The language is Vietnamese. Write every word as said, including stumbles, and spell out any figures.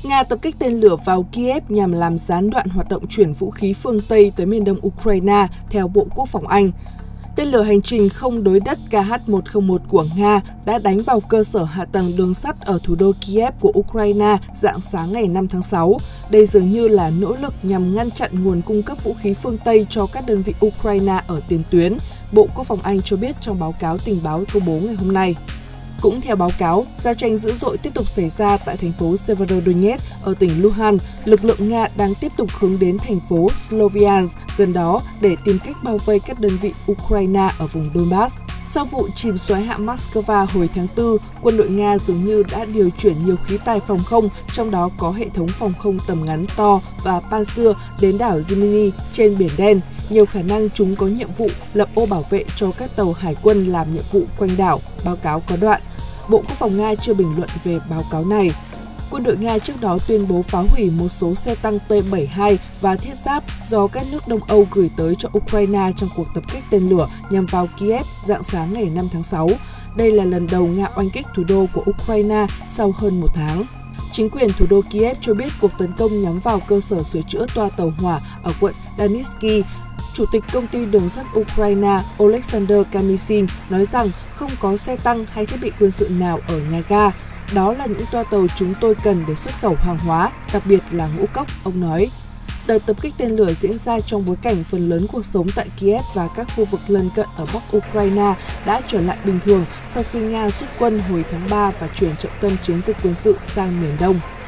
Nga tập kích tên lửa vào Kiev nhằm làm gián đoạn hoạt động chuyển vũ khí phương Tây tới miền đông Ukraine, theo Bộ Quốc phòng Anh. Tên lửa hành trình không đối đất K H một không một của Nga đã đánh vào cơ sở hạ tầng đường sắt ở thủ đô Kiev của Ukraine rạng sáng ngày năm tháng sáu. Đây dường như là nỗ lực nhằm ngăn chặn nguồn cung cấp vũ khí phương Tây cho các đơn vị Ukraine ở tiền tuyến, Bộ Quốc phòng Anh cho biết trong báo cáo tình báo công bố ngày hôm nay. Cũng theo báo cáo, giao tranh dữ dội tiếp tục xảy ra tại thành phố Severodonetsk ở tỉnh Luhansk. Lực lượng Nga đang tiếp tục hướng đến thành phố Sloviansk gần đó để tìm cách bao vây các đơn vị Ukraine ở vùng Donbass. Sau vụ chìm xoáy hạm Moscow hồi tháng tư, quân đội Nga dường như đã điều chuyển nhiều khí tài phòng không, trong đó có hệ thống phòng không tầm ngắn to và Pantsir đến đảo Zmyny trên Biển Đen. Nhiều khả năng chúng có nhiệm vụ lập ô bảo vệ cho các tàu hải quân làm nhiệm vụ quanh đảo, báo cáo có đoạn. Bộ Quốc phòng Nga chưa bình luận về báo cáo này. Quân đội Nga trước đó tuyên bố phá hủy một số xe tăng T bảy mươi hai và thiết giáp do các nước Đông Âu gửi tới cho Ukraine trong cuộc tập kích tên lửa nhằm vào Kiev rạng sáng ngày năm tháng sáu. Đây là lần đầu Nga oanh kích thủ đô của Ukraine sau hơn một tháng. Chính quyền thủ đô Kiev cho biết cuộc tấn công nhắm vào cơ sở sửa chữa toa tàu hỏa ở quận Danitsky. Chủ tịch công ty đường sắt Ukraine Oleksandr Kamyshin nói rằng không có xe tăng hay thiết bị quân sự nào ở nhà ga. Đó là những toa tàu chúng tôi cần để xuất khẩu hàng hóa, đặc biệt là ngũ cốc, ông nói. Đợt tập kích tên lửa diễn ra trong bối cảnh phần lớn cuộc sống tại Kiev và các khu vực lân cận ở Bắc Ukraine đã trở lại bình thường sau khi Nga rút quân hồi tháng ba và chuyển trọng tâm chiến dịch quân sự sang miền Đông.